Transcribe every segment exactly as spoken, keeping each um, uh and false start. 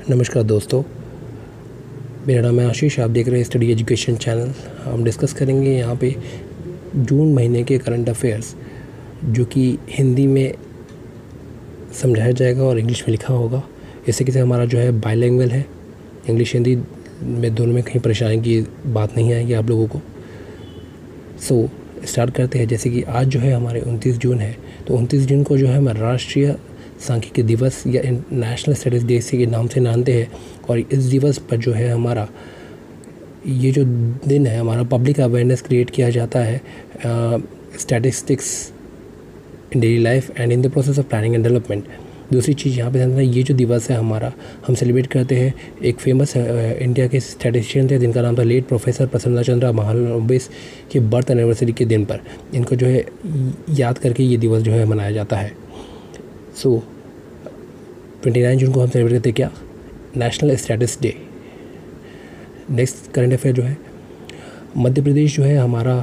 नमस्कार दोस्तों, मेरा नाम है आशीष। आप देख रहे हैं स्टडी एजुकेशन चैनल। हम डिस्कस करेंगे यहाँ पे जून महीने के करंट अफेयर्स, जो कि हिंदी में समझाया जाएगा और इंग्लिश में लिखा होगा। इससे कि हमारा जो है बाइलिंगुअल है, इंग्लिश हिंदी में दोनों में कहीं परेशानी की बात नहीं आएगी आप लोगों को। सो so, स्टार्ट करते हैं। जैसे कि आज जो है हमारे उनतीस जून है, तो उनतीस जून को जो है हमारा राष्ट्रीय सांख्यिकी दिवस या नेशनल स्टडीज़ डे के नाम से जानते हैं। और इस दिवस पर जो है हमारा ये जो दिन है, हमारा पब्लिक अवेयरनेस क्रिएट किया जाता है statistics in daily life and in the process of planning and development. दूसरी चीज़ यहाँ पे जानना है, ये जो दिवस है हमारा, हम सेलिब्रेट करते हैं एक फेमस इंडिया के स्टैटिस्टिशियन थे जिनका नाम था लेट प्रोफेसर प्रसन्ना चंद्रा महालनोबिस के बर्थ एनिवर्सरी के दिन पर। इनको जो है याद करके ये दिवस जो है मनाया जाता है। सो उनतीस जून को हम सेलिब्रेट करते हैं क्या, national statistics day. Next current affair जो है, मध्य प्रदेश जो है हमारा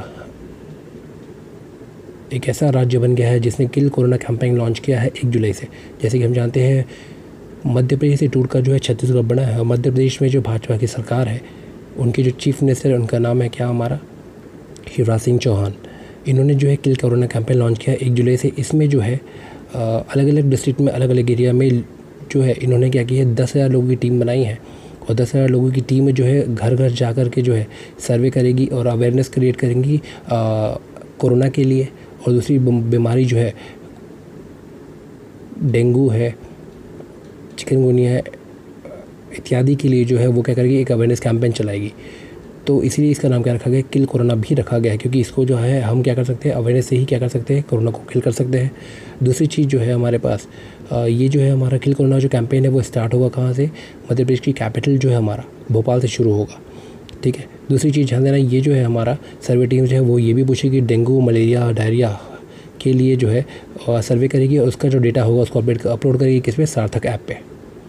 एक ऐसा राज्य बन गया है जिसने किल कोरोना कैंपेन लॉन्च किया है एक जुलाई से। जैसे कि हम जानते हैं मध्य प्रदेश से टूट कर जो है छत्तीसगढ़ बना है। मध्य प्रदेश में जो भाजपा की सरकार है, उनके जो चीफ मिनिस्टर है उनका नाम है क्या, हमारा शिवराज सिंह चौहान। इन्होंने जो है किल कोरोना कैंपेन लॉन्च किया एक जुलाई से। इसमें जो है अलग अलग डिस्ट्रिक्ट में, अलग अलग एरिया में जो है इन्होंने क्या किया है, दस हज़ार लोगों की टीम बनाई है। और दस हज़ार लोगों की टीम में जो है घर घर जा कर के जो है सर्वे करेगी और अवेयरनेस क्रिएट करेंगी कोरोना के लिए। और दूसरी बीमारी जो है डेंगू है, चिकनगुनिया है इत्यादि के लिए जो है वो क्या करेगी, एक अवेयरनेस कैंपेन चलाएगी। तो इसीलिए इसका नाम क्या रखा गया, किल कोरोना भी रखा गया है, क्योंकि इसको जो है हम क्या कर सकते हैं, अवेयरनेस से ही क्या कर सकते हैं, कोरोना को किल कर सकते हैं। दूसरी चीज़ जो है हमारे पास ये जो है हमारा किल कोरोना जो कैंपेन है वो स्टार्ट होगा कहाँ से, मध्य प्रदेश की कैपिटल जो है हमारा भोपाल से शुरू होगा। ठीक है। दूसरी चीज़ ध्यान देना, ये जो है हमारा सर्वे टीम जो है वो ये भी पूछेगी डेंगू, मलेरिया, डायरिया के लिए जो है सर्वे करेगी और उसका जो डेटा होगा उसको अपडेट अपलोड करेगी किस पे, सार्थक ऐप पे।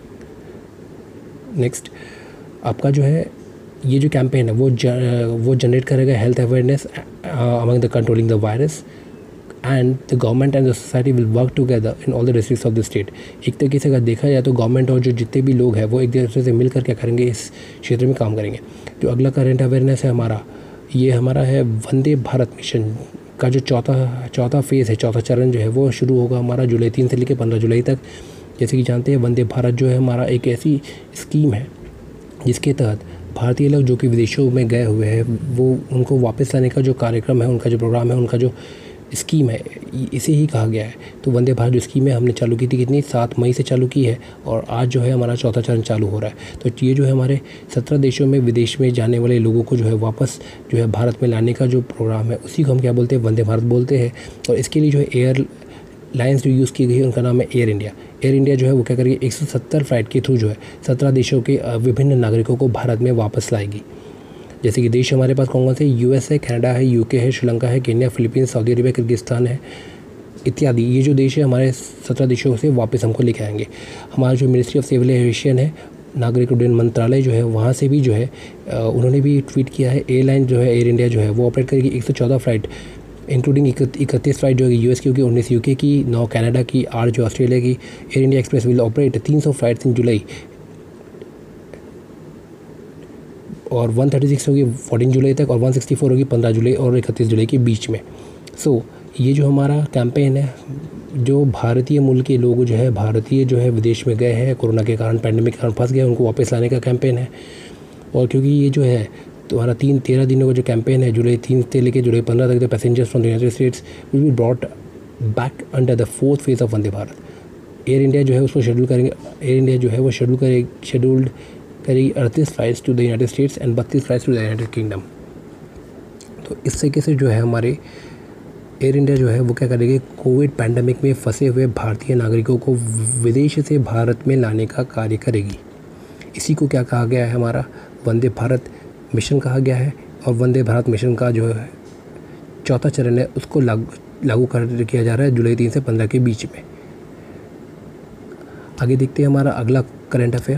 नेक्स्ट आपका जो है ये जो कैंपेन है वो ज, वो जनरेट करेगा health awareness among the controlling the virus and the government and the society will work together in all the districts of the state. एक तरीके से अगर देखा जाए तो गवर्नमेंट और जो जितने भी लोग हैं वो एक दूसरे से मिलकर क्या करेंगे, इस क्षेत्र में काम करेंगे। जो अगला करंट अवेयरनेस है हमारा, ये हमारा है वंदे भारत मिशन का जो चौथा चौथा फेज़ है, चौथा चरण जो है वो शुरू होगा हमारा जुलाई तीन से लेकर पंद्रह जुलाई तक। जैसे कि जानते हैं वंदे भारत जो है हमारा एक ऐसी स्कीम है जिसके तहत भारतीय लोग जो कि विदेशों में गए हुए हैं वो उनको वापस लाने का जो कार्यक्रम है, उनका जो प्रोग्राम है, उनका जो स्कीम है, इसे ही कहा गया है। तो वंदे भारत जो स्कीम है हमने चालू की थी कितनी, सात मई से चालू की है और आज जो है हमारा चौथा चरण चालू हो रहा है। तो ये जो है हमारे सत्रह देशों में विदेश में जाने वाले लोगों को जो है वापस जो है भारत में लाने का जो प्रोग्राम है उसी को हम क्या बोलते हैं, वंदे भारत बोलते हैं। और इसके लिए जो है एयर लाइन्स जो यूज़ की गई है उनका नाम है एयर इंडिया। एयर इंडिया जो है वो क्या करेगी, एक सौ सत्तर फ्लाइट के थ्रू जो है सत्रह देशों के विभिन्न नागरिकों को भारत में वापस लाएगी। जैसे कि देश हमारे पास कौन कौन से, यूएस है, कनाडा है, यूके है, श्रीलंका है, Kenya, Philippines, Saudi Arabia, Kyrgyzstan है इत्यादि। ये जो देश है हमारे सत्रह देशों से वापस हमको लेके आएंगे। हमारा जो मिनिस्ट्री ऑफ सिविल एविएशन है, नागरिक उड्डयन मंत्रालय जो है वहाँ से भी जो है उन्होंने भी ट्वीट किया है, एयरलाइन जो है एयर इंडिया जो है वो ऑपरेट करेगी एक सौ चौदह फ्लाइट, इंक्लूडिंग इकतीस फ्लाइट जो है यूएस की होगी, उन्नीस यूके की, नौ कनाडा की, आठ जो ऑस्ट्रेलिया की। Air India Express will operate तीन सौ फ्लाइट्स इन जुलाई और एक सौ छत्तीस होगी चौदह जुलाई तक और एक सौ चौंसठ होगी पंद्रह जुलाई और इकतीस जुलाई के बीच में। सो so, ये जो हमारा कैंपेन है, जो भारतीय मूल के लोग जो है भारतीय जो है विदेश में गए हैं कोरोना के कारण, पैंडेमिक के कारण फंस गए, उनको वापस लाने का कैंपेन है। और क्योंकि ये जो है तुम्हारा तीन तेरह दिनों का जो कैंपेन है, जुलाई तीन से लेकर जुलाई पंद्रह तक, the passengers from the United States will be brought back under the fourth phase of Vande Bharat. Air India जो है उसको शेड्यूल करेंगे, एयर इंडिया जो है वो शेड्यूल करे शेड्यूल्ड करेगी अड़तीस flights to the United States and बत्तीस flights to the United Kingdom. तो इस तरीके से जो है हमारे एयर इंडिया जो है वो क्या करेगी, कोविड पैंडमिक में फंसे हुए भारतीय नागरिकों को विदेश से भारत में लाने का कार्य करेगी। इसी को क्या कहा गया है, हमारा वंदे भारत मिशन कहा गया है। और वंदे भारत मिशन का जो है चौथा चरण है उसको लागू लागू कर किया जा रहा है जुलाई तीन से पंद्रह के बीच में। आगे देखते हैं हमारा अगला करंट अफेयर।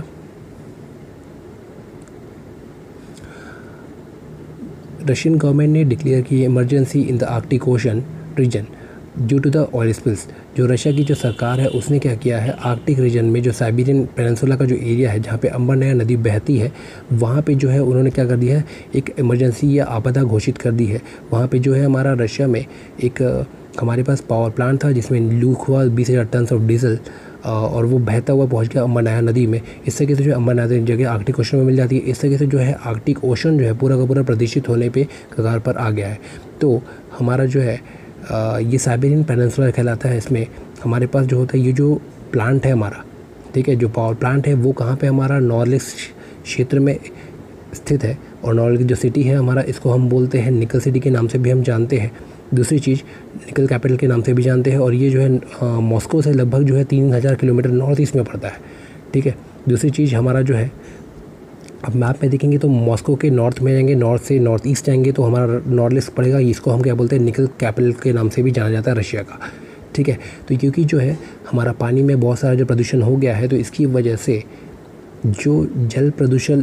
रशियन गवर्नमेंट ने डिक्लेयर की emergency in the Arctic Ocean region due to the oil spills. जो रशिया की जो सरकार है उसने क्या किया है, आर्कटिक रीजन में जो साइबेरियन पेनिनसुला का जो एरिया है जहाँ पे अम्बर नया नदी बहती है, वहाँ पे जो है उन्होंने क्या कर दिया है, एक इमरजेंसी या आपदा घोषित कर दी है। वहाँ पे जो है हमारा रशिया में एक हमारे पास पावर प्लांट था जिसमें लीक हुआ बीस हज़ार टन ऑफ डीजल, और वो बहता हुआ पहुंच गया अम्बर नया नदी में। इस तरीके से जो है अम्बर नया जगह आर्कटिक ओशन में मिल जाती है। इस तरीके से जो है आर्कटिक ओशन जो है पूरा का पूरा प्रदूषित होने पे कगार पर आ गया है। तो हमारा जो है आ, ये साइबेरियन पेनिनसुला कहलाता है। इसमें हमारे पास जो होता है ये जो प्लांट है हमारा, ठीक है, जो पावर प्लांट है वो कहाँ पे हमारा नॉर्लिक्स क्षेत्र में स्थित है। और नॉर्लिक जो सिटी है हमारा, इसको हम बोलते हैं निकल सिटी के नाम से भी हम जानते हैं। दूसरी चीज़ निकल कैपिटल के नाम से भी जानते हैं। और ये जो है मॉस्को से लगभग जो है तीन हज़ार किलोमीटर नॉर्थ ईस्ट में पड़ता है, ठीक है। दूसरी चीज़ हमारा जो है, अब मैप में देखेंगे तो मॉस्को के नॉर्थ में जाएंगे, नॉर्थ से नॉर्थ ईस्ट जाएंगे तो हमारा नॉर्थ ईस्ट पड़ेगा। इसको हम क्या बोलते हैं, निकल कैपिटल के नाम से भी जाना जाता है रशिया का, ठीक है। तो क्योंकि जो है हमारा पानी में बहुत सारा जो प्रदूषण हो गया है, तो इसकी वजह से जो जल प्रदूषण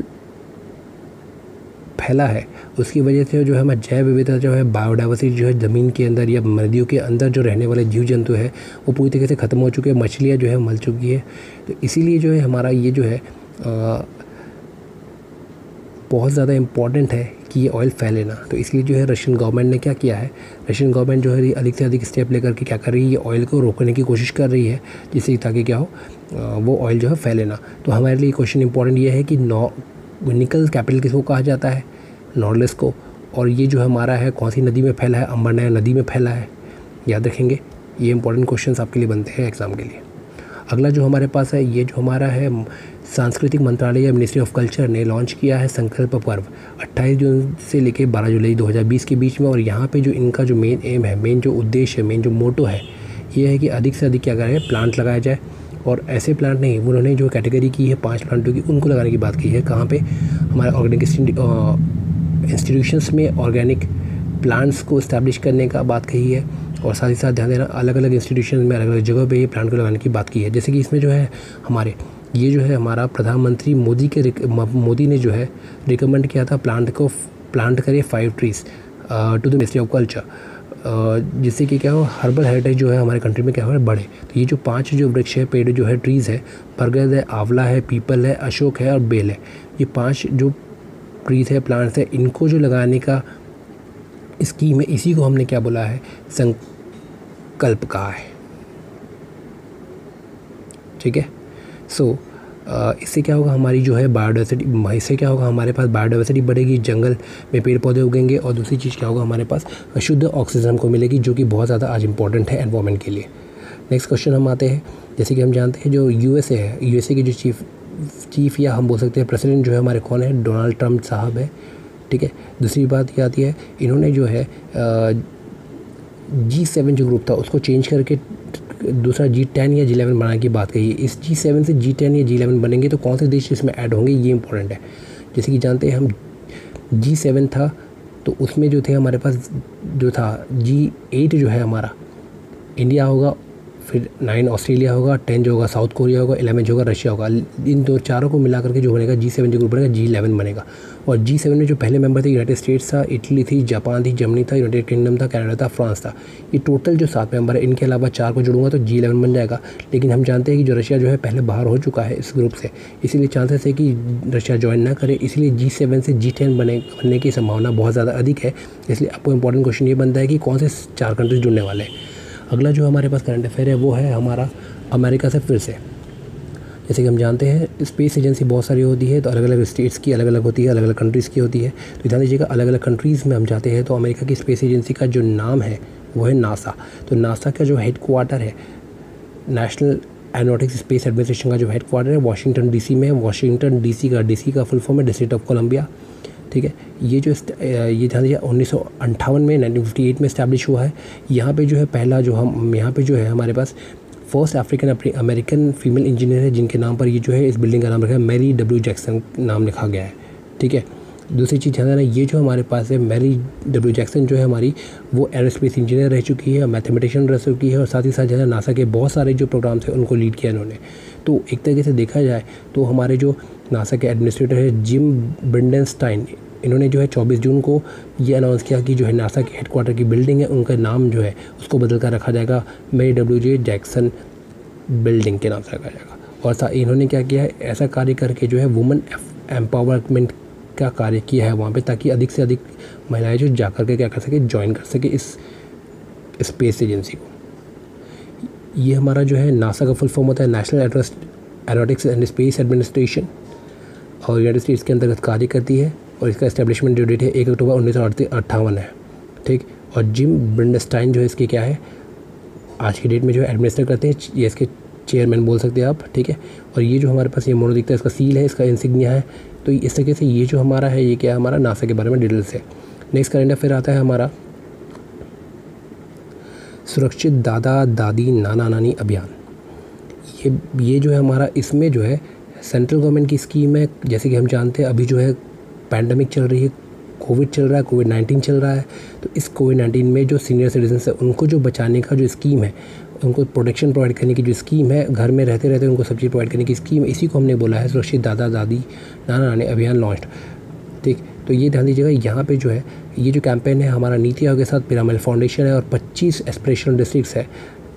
फैला है उसकी वजह से जो है हमारा जैव विविधता जो है, बायोडाइवर्सिटी जो है ज़मीन के अंदर या नदियों के अंदर जो रहने वाले जीव जंतु है वो पूरी तरीके से ख़त्म हो चुके हैं। मछलियाँ जो है मर चुकी है। तो इसीलिए जो है हमारा ये जो है आ, बहुत ज़्यादा इम्पॉर्टेंट है कि ये ऑयल फैले ना। तो इसलिए जो है रशियन गवर्नमेंट ने क्या किया है, रशियन गवर्नमेंट जो है अधिक से अधिक स्टेप लेकर के क्या कर रही है, ये ऑयल को रोकने की कोशिश कर रही है, जिससे ताकि क्या हो, वो ऑयल जो है फैले ना। तो हमारे लिए क्वेश्चन इंपॉर्टेंट ये है कि नॉ निकल कैपिटल किसको कहा जाता है, नॉर्लिक्स को। और ये जो हमारा है कौन सी नदी में फैला है, अम्बर नया नदी में फैला है, याद रखेंगे। ये इंपॉर्टेंट क्वेश्चंस आपके लिए बनते हैं एग्ज़ाम के लिए। अगला जो हमारे पास है, ये जो हमारा है सांस्कृतिक मंत्रालय या मिनिस्ट्री ऑफ कल्चर ने लॉन्च किया है संकल्प पर्व अट्ठाईस जून से लेकर बारह जुलाई दो हज़ार बीस के बीच में। और यहाँ पे जो इनका जो मेन एम है, मेन जो उद्देश्य है, मेन जो मोटो है, ये है कि अधिक से अधिक क्या करें, प्लांट लगाया जाए। और ऐसे प्लांट नहीं, उन्होंने जो कैटेगरी की है पाँच प्लांटों की, उनको लगाने की बात की है। कहाँ पे, हमारे ऑर्गेनिक इंस्टीट्यूशंस में ऑर्गेनिक प्लांट्स को इस्टेब्लिश करने का बात कही है। और साथ ही साथ ध्यान देना, अलग अलग इंस्टीट्यूशन में अलग अलग जगह पे ये प्लांट को लगाने की बात की है। जैसे कि इसमें जो है हमारे ये जो है हमारा प्रधानमंत्री मोदी के मोदी ने जो है रिकमेंड किया था प्लांट को प्लांट करे five trees to the ministry of culture, जिससे कि क्या हो, हर्बल हेरिटेज जो है हमारे कंट्री में क्या हो बढ़े। तो ये जो पांच जो वृक्ष है, पेड़ जो है, ट्रीज़ है, बरगद है, आंवला है, पीपल है, अशोक है और बेल है, ये पांच जो ट्रीज़ है, प्लांट्स है, इनको जो लगाने का स्कीम है, इसी को हमने क्या बोला है, संकल्प कहा है, ठीक है। सो so, इससे क्या होगा, हमारी जो है बायोडाइवर्सिटी, इससे क्या होगा, हमारे पास बायोडाइवर्सिटी बढ़ेगी, जंगल में पेड़ पौधे उगेंगे। और दूसरी चीज़ क्या होगा, हमारे पास शुद्ध ऑक्सीजन हमको मिलेगी, जो कि बहुत ज़्यादा आज इंपॉर्टेंट है एनवायरनमेंट के लिए। नेक्स्ट क्वेश्चन हम आते हैं, जैसे कि हम जानते हैं जो यूएसए है, यूएसए के जो चीफ चीफ या हम बोल सकते हैं प्रेसिडेंट जो है हमारे कौन है, डोनाल्ड ट्रंप साहब है, ठीक है। दूसरी बात ये आती है, इन्होंने जो है जी सेवन जो ग्रुप था उसको चेंज करके दूसरा जी टेन या जी इलेवन बनाने की बात कही है। इस जी सेवन से जी टेन या जी इलेवन बनेंगे तो कौन से देश इसमें ऐड होंगे, ये इंपॉर्टेंट है। जैसे कि जानते हैं हम जी सेवन था तो उसमें जो थे हमारे पास जो था जी एट जो है हमारा इंडिया होगा, फिर नाइन ऑस्ट्रेलिया होगा, टेन जो होगा साउथ कोरिया होगा, इलेवन जो होगा रशिया होगा। इन दो चारों को मिला करके जो बनेगा जी सेवन जो ग्रुप बनेगा, जी इलेवन बनेगा। और जी सेवन में जो पहले मेंबर थे यूनाइटेड स्टेट्स था, इटली थी, जापान थी, जर्मनी था, यूनाइटेड किंगडम था, कनाडा था, फ्रांस था। ये टोटल जो सात मेंबर है, इनके अलावा चार को जोड़ूंगा तो जी इलेवन बन जाएगा। लेकिन हम जानते हैं कि जो रशिया जो है पहले बाहर हो चुका है इस ग्रुप से, इसीलिए चांसेस है कि रशिया ज्वाइन ना करे, इसलिए जी सेवन से जी टेन बने बनने की संभावना बहुत ज़्यादा अधिक है। इसलिए आपको इंपॉर्टेंट क्वेश्चन ये बनता है कि कौन से चार कंट्रीज जुड़ने वाले हैं। अगला जो हमारे पास करंट अफेयर है वो है हमारा अमेरिका से फिर से। जैसे कि हम जानते हैं स्पेस एजेंसी बहुत सारी होती है, तो अलग अलग स्टेट्स की अलग अलग होती है, अलग अलग कंट्रीज़ की होती है। तो ध्यान दीजिएगा, अलग अलग कंट्रीज़ में हम जाते हैं तो अमेरिका की स्पेस एजेंसी का जो नाम है वो है नासा। तो नासा का जो हेड क्वार्टर है, नेशनल एरोनॉटिक्स स्पेस एडमिनिस्ट्रेशन का जो हेड क्वार्टर है वाशिंगटन डीसी में है। वाशिंगटन डीसी का डीसी का फुल फॉर्म है डिस्ट्रिक्ट ऑफ कोलंबिया, ठीक है। ये जो ये ध्यान दीजिए उन्नीस सौ अंठावन में नाइनटीन फिफ्टी एट में इस्टेब्लिश हुआ है। यहाँ पे जो है पहला जो हम यहाँ पे जो है हमारे पास first African American female engineer है, जिनके नाम पर ये जो है इस बिल्डिंग का नाम रखा है, मैरी डब्ल्यू जैक्सन नाम लिखा गया है, ठीक है। दूसरी चीज़ ध्यान देना, ये जो हमारे पास है मैरी डब्ल्यू जैक्सन जो है हमारी, वो एरोस्पेस इंजीनियर रह चुकी है, मैथमेटिशियन रह चुकी है, और साथ ही साथ जो है नासा के बहुत सारे जो प्रोग्राम्स हैं उनको लीड किया इन्होंने। तो एक तरीके से देखा जाए तो हमारे जो नासा के एडमिनिस्ट्रेटर है जिम ब्रिंडनस्टाइन, इन्होंने जो है चौबीस जून को ये अनाउंस किया कि जो है नासा के हेडक्वार्टर की बिल्डिंग है उनका नाम जो है उसको बदल कर रखा जाएगा मेरी डब्ल्यू जे जैक्सन बिल्डिंग के नाम से रखा जाएगा। और इन्होंने क्या किया है, ऐसा कार्य करके जो है वुमेन एम्पावरमेंट का कार्य किया है वहाँ पे, ताकि अधिक से अधिक महिलाएं जो जा कर के क्या कर सके, ज्वाइन कर सके इस स्पेस एजेंसी को। ये हमारा जो है नासा का फुल फॉर्म होता है national aeronautics and space administration, और यूनाइटेड स्टेट्स के अंतर्गत कार्य करती है। और इसका एस्टेब्लिशमेंट जो डेट है एक अक्टूबर उन्नीस सौ अट्ठावन है, ठीक। और जिम ब्रिंडस्टाइन जो है इसके क्या है, आज की डेट में जो है एडमिनिस्टर करते हैं, ये इसके चेयरमैन बोल सकते हैं आप, ठीक है। और ये जो हमारे पास ये मोनो दिखता है इसका सील है, इसका इंसिग्निया है। तो इस तरीके से ये जो हमारा है ये क्या हमारा नासा के बारे में डिटेल्स है। नेक्स्ट करंट अफेयर आता है हमारा सुरक्षित दादा दादी नाना नानी अभियान। ये ये जो है हमारा, इसमें जो है सेंट्रल गवर्नमेंट की स्कीम है। जैसे कि हम जानते हैं अभी जो है पैंडमिक चल रही है, कोविड चल रहा है, कोविड नाइन्टीन चल रहा है। तो इस कोविड नाइन्टीन में जो सीनियर सिटीजन्स है उनको जो बचाने का जो स्कीम है, उनको प्रोटेक्शन प्रोवाइड करने की जो स्कीम है, घर में रहते रहते उनको सब चीज़ प्रोवाइड करने की स्कीम है, इसी को हमने बोला है सुरक्षित दादा दादी नाना नानी अभियान लॉन्च, ठीक। तो ये ध्यान दीजिएगा, यहाँ पे जो है ये जो कैंपेन है हमारा नीति आयोग के साथ पिरामिड फाउंडेशन है और पच्चीस एस्पिरेशनल डिस्ट्रिक्ट्स है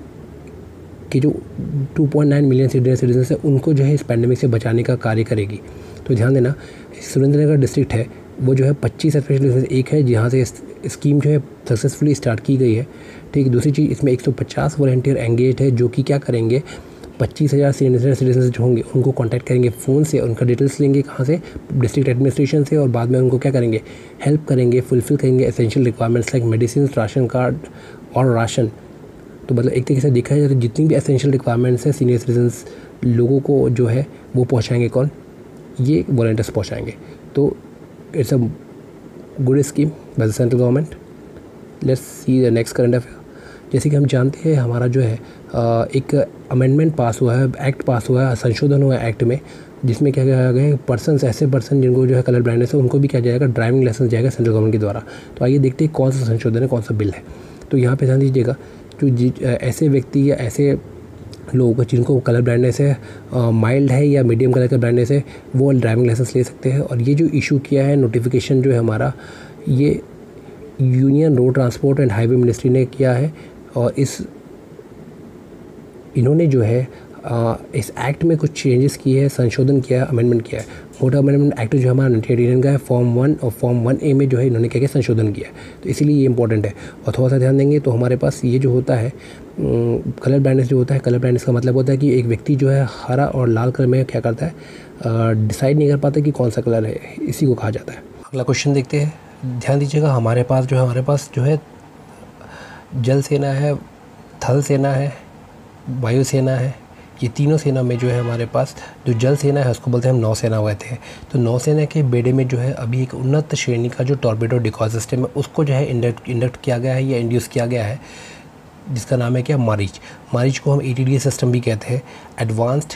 कि जो two point nine million senior citizens है उनको जो है इस पैंडेमिक से बचाने का कार्य करेगी। तो ध्यान देना, सुरेंद्रनगर डिस्ट्रिक्ट है वो जो है पच्चीस एस्पिरेशनल एक है जहाँ से स्कीम जो है सक्सेसफुली स्टार्ट की गई है, ठीक। दूसरी चीज़, इसमें एक सौ पचास वॉलंटियर एंगेज है जो कि क्या करेंगे, पच्चीस हज़ार सीनियर सिटीजन जो होंगे उनको कांटेक्ट करेंगे फ़ोन से, उनका डिटेल्स लेंगे कहाँ से, डिस्ट्रिक्ट एडमिनिस्ट्रेशन से, और बाद में उनको क्या करेंगे, हेल्प करेंगे, फुलफिल करेंगे essential requirements like medicine, ration card और राशन। तो मतलब एक तरीके से देखा जाए तो जितनी भी एसेंशियल रिक्वायरमेंट्स हैं सीनियर सिटीजन्स लोगों को जो है वो पहुँचाएंगे कौन, ये वॉलंटियर्स पहुँचाएंगे। तो it's a good scheme by the central government. Let's see the next current affair. जैसे कि हम जानते हैं हमारा जो है एक अमेंडमेंट पास हुआ है, एक्ट पास हुआ है, संशोधन हुआ है एक्ट में, जिसमें क्या किया गया है, पर्सन्स ऐसे पर्सन जिनको जो है कलर ब्लाइंडनेस है उनको भी क्या जाएगा, ड्राइविंग लाइसेंस जाएगा सेंट्रल गवर्नमेंट के द्वारा। तो आइए देखते हैं कौन सा संशोधन है, कौन सा बिल है। तो यहाँ पे ध्यान दीजिएगा, जो ऐसे व्यक्ति या ऐसे लोग जिनको कलर ब्लाइंडनेस है, माइल्ड है या मीडियम कलर का ब्लाइंडनेस है, वो ड्राइविंग लाइसेंस ले सकते हैं। और ये जो इशू किया है नोटिफिकेशन जो है हमारा, ये union road transport and highway ministry ने किया है। और इस इन्होंने जो है आ, इस एक्ट में कुछ चेंजेस किए हैं, संशोधन किया है, अमेंडमेंट किया है। मोटर अमेंडमेंट एक्ट जो हमारा नाइनटीन एटी नाइन का है, फॉर्म वन और फॉर्म वन ए में जो है इन्होंने क्या किया, संशोधन किया है। तो इसीलिए ये इंपॉर्टेंट है। और थोड़ा सा ध्यान देंगे तो हमारे पास ये जो होता है कलर ब्लाइंडनेस जो होता है, कलर ब्लाइंडनेस का मतलब होता है कि एक व्यक्ति जो है हरा और लाल कलर में क्या करता है, डिसाइड नहीं कर पाता कि कौन सा कलर है, इसी को कहा जाता है। अगला क्वेश्चन देखते हैं, ध्यान दीजिएगा। हमारे पास जो है हमारे पास जो है जल सेना है, थल सेना है, वायु सेना है। ये तीनों सेना में जो है हमारे पास जो जल सेना है उसको बोलते हैं हम नौसेना हुए थे। तो नौसेना के बेड़े में जो है अभी एक उन्नत श्रेणी का जो टॉर्पेडो डिकॉय सिस्टम है उसको जो है इंडक्ट इंडक्ट किया गया है या इंड्यूस किया गया है, जिसका नाम है क्या, मारीच। मारीच को हम ए टी डी सिस्टम भी कहते हैं। एडवांस्ड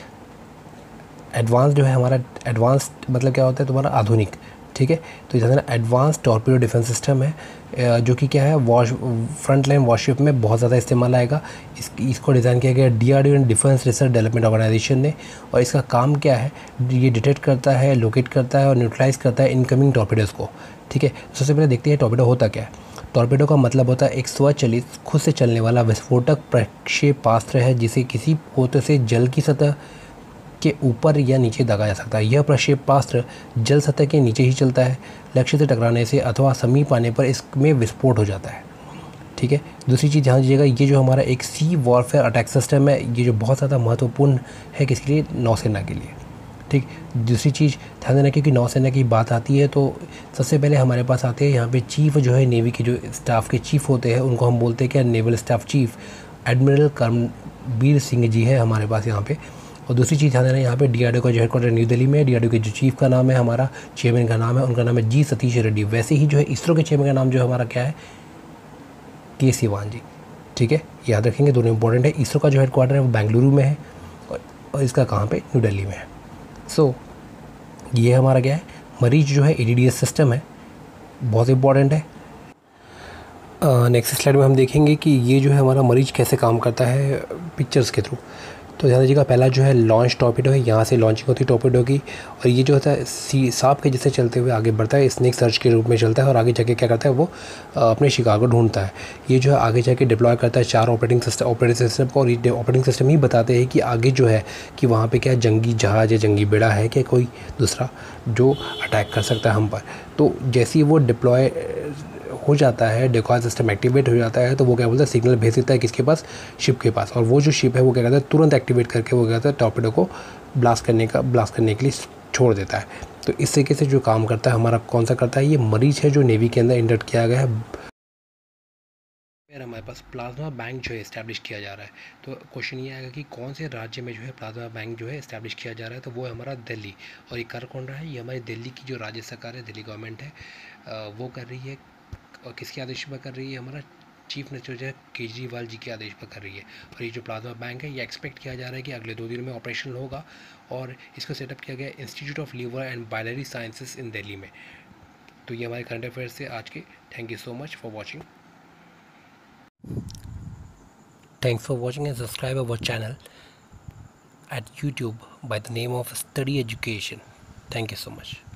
एडवांस जो है हमारा, एडवांस्ड मतलब क्या होता है तुम्हारा, आधुनिक, ठीक है। तो इधर एडवांस टॉर्पेडो डिफेंस सिस्टम है जो कि क्या है, वॉश फ्रंट लाइन वॉरशिप में बहुत ज़्यादा इस्तेमाल आएगा। इस इसको डिज़ाइन किया गया D R D O and defence research development organisation ने। और इसका काम क्या है, ये डिटेक्ट करता है, लोकेट करता है और न्यूट्रलाइज करता है इनकमिंग टॉर्पेडोज़ को, ठीक है। सबसे पहले देखते हैं टॉर्पेडो होता क्या है। टॉर्पेडो का मतलब होता है एक स्वचालित खुद से चलने वाला विस्फोटक प्रक्षेपास्त्र है जिसे किसी पोत से जल की सतह के ऊपर या नीचे दागा जा सकता है। यह प्रक्षेपास्त्र जल सतह के नीचे ही चलता है। लक्ष्य से टकराने से अथवा समीप आने पर इसमें विस्फोट हो जाता है, ठीक है। दूसरी चीज़ ध्यान दीजिएगा, ये जो हमारा एक सी वॉरफेयर अटैक सिस्टम है, ये जो बहुत ज़्यादा महत्वपूर्ण है किसके लिए, नौसेना के लिए, ठीक। दूसरी चीज़ ध्यान देना, क्योंकि नौसेना की बात आती है तो सबसे पहले हमारे पास आते हैं यहाँ पे चीफ जो है नेवी के जो स्टाफ के चीफ होते हैं उनको हम बोलते हैं क्या, naval staff chief. Admiral Karambir Singh ji है हमारे पास यहाँ पे। और दूसरी चीज़ ध्यान देना, यहाँ पे डी आर डी ओ का जो हेडक्वार्टर न्यू दिल्ली में है। डी आर डी ओ के जो चीफ का नाम है हमारा, चेयरमैन का नाम है, उनका नाम है जी सतीश रेड्डी। वैसे ही जो है इसरो के चेयरमैन का नाम जो है हमारा क्या है, के सिवान जी, ठीक है। याद रखेंगे, दोनों इंपॉर्टेंट है। इसरो का जो हेडक्वार्टर है वो बेंगलुरु में है और इसका कहाँ पे, न्यू दिल्ली में है। सो so, ये हमारा क्या है, मरीज जो है A D D S system है, बहुत इंपॉर्टेंट है। नेक्स्ट uh, स्लाइड में हम देखेंगे कि ये जो है हमारा मरीज कैसे काम करता है पिक्चर्स के थ्रू। तो ध्यान दीजिएगा, पहला जो है लॉन्च टॉर्पेडो है, यहाँ से लॉन्चिंग होती है टॉर्पेडो की, और ये जो होता है सी सांप के जैसे चलते हुए आगे बढ़ता है, स्नेक सर्च के रूप में चलता है, और आगे जाके क्या करता है वो अपने शिकार को ढूंढता है। ये जो है आगे जाके डिप्लॉय करता है चार ऑपरेटिंग सिस्टम ऑपरेटिंग सिस्टम को, और ये ऑपरेटिंग सिस्टम ही बताते हैं कि आगे जो है कि वहाँ पे क्या जंगी जहाज़ या जंगी बेड़ा है कि कोई दूसरा जो अटैक कर सकता है हम पर। तो जैसे ही वो डिप्लॉय हो जाता है, डिकॉय सिस्टम एक्टिवेट हो जाता है, तो वो क्या बोलता है सिग्नल भेज देता है किसके पास, शिप के पास, और वो जो शिप है वो क्या करता है तुरंत एक्टिवेट करके वो क्या करता है टॉर्पेडो को ब्लास्ट करने का ब्लास्ट करने के लिए छोड़ देता है। तो इस तरीके से जो काम करता है हमारा कौन सा करता है, ये मरीज है जो नेवी के अंदर इंडक्ट किया गया है। फिर हमारे पास प्लाज्मा बैंक जो है इस्टेब्लिश किया जा रहा है। तो क्वेश्चन ये आएगा कि कौन से राज्य में जो है प्लाज्मा बैंक जो है इस्टेब्लिश किया जा रहा है, तो वो है हमारा दिल्ली। और ये कर कौन रहा है, ये हमारी दिल्ली की जो राज्य सरकार है, दिल्ली गवर्नमेंट है, वो कर रही है। और किसके आदेश पर कर रही है, हमारा चीफ मिनिस्टर जो है केजरीवाल जी के आदेश पर कर रही है। और ये जो प्लाज्मा बैंक है ये एक्सपेक्ट किया जा रहा है कि अगले दो दिनों में ऑपरेशनल होगा, और इसको सेटअप किया गया institute of liver and biliary sciences in Delhi में। तो ये हमारे करंट अफेयर्स से आज के। Thank you so much for watching. Thanks for watching and subscribe our channel at YouTube by the name of Study Education. Thank you so much.